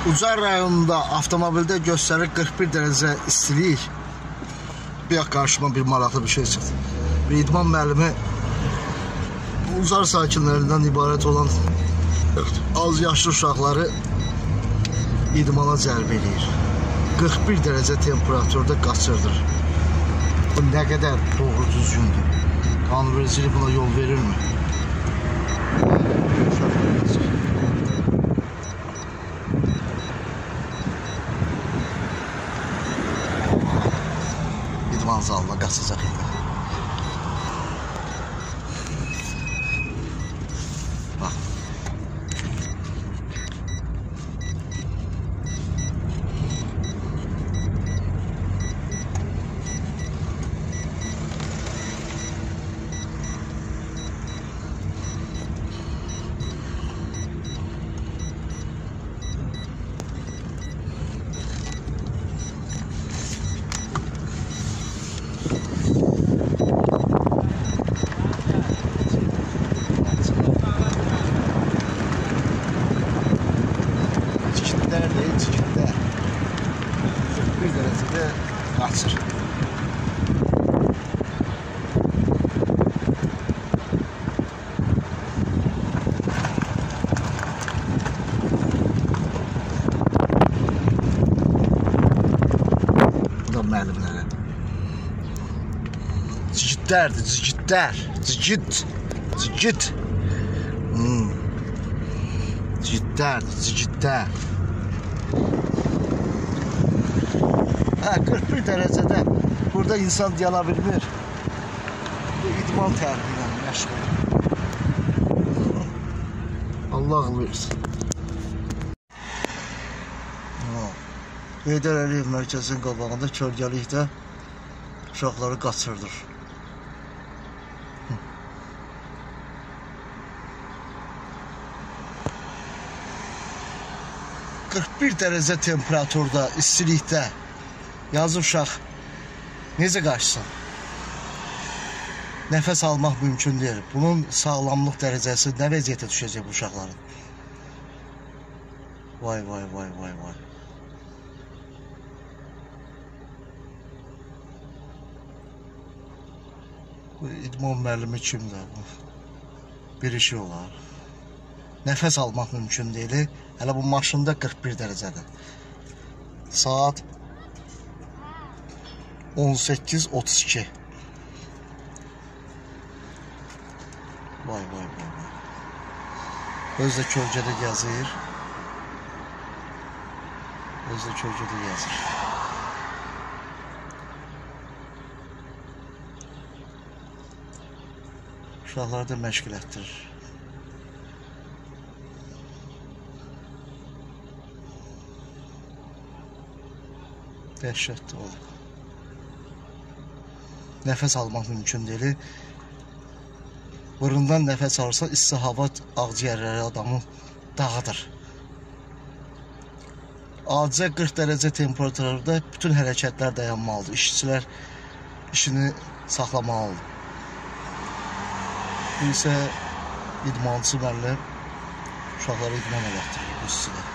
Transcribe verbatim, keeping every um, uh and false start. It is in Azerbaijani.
Ucar rayonunda avtomobildə göstərir qırx bir dərəcə istilik. Bir qarşıma bir maraqlı bir şey çıxdı. Bir idman müəllimi Ucar sakinlərindən ibarət olan az yaşlı uşaqları idmana cəlb edir. qırx bir dərəcə temperaturda qaçırdır. Bu nə qədər doğru düzgündür? Qanunvericilik buna yol verirmi? İdman zalına qaçacaq indi. Bax. bir dərəcədə qaçır. Bu da müəllimlərə. Cigitlərdir, cigitlər. Cigit, cigit. Hmm. Cigitlərdir, cigitlər. Hə, qırx bir dərəcədə burada insan yana bilmir. Bu idman tərbiyə ilə məşğul. Allah versin. Heydər Əliyev mərkəzinin qabağında kölgəlikdə uşaqları qaçırdır. qırx bir dərəcə temperaturda, istilikdə yazı uşaq necə qaçsın? Nəfəs almaq mümkün deyil. Bunun sağlamlıq dərəcəsi nə vəziyyətə düşəcək bu uşaqların? Vay, vay, vay, vay, vay. Bu idman müəllimi kimdir? Bir işi olar. Nəfəs almaq mümkün deyil. Hələ bu maşında qırx bir dərəcədir. Saat on səkkiz otuz iki. Vay, vay, vay, vay. Öz də kölgədə gəzir. Öz də kölgədə gəzir. Uşaqları da məşğul etdirir. Dəhşətli olur. Nəfəs almaq mümkün deyil. Burundan nəfəs alırsa, isti hava ağciyərləri adamı dağıdır. Acə qırx dərəcə temperaturda bütün hərəkətlər dayanmalıdır. İşçilər işini saxlamalıdır. Bu isə idmançı müəllim uşaqları idman elətdirir bu istidə.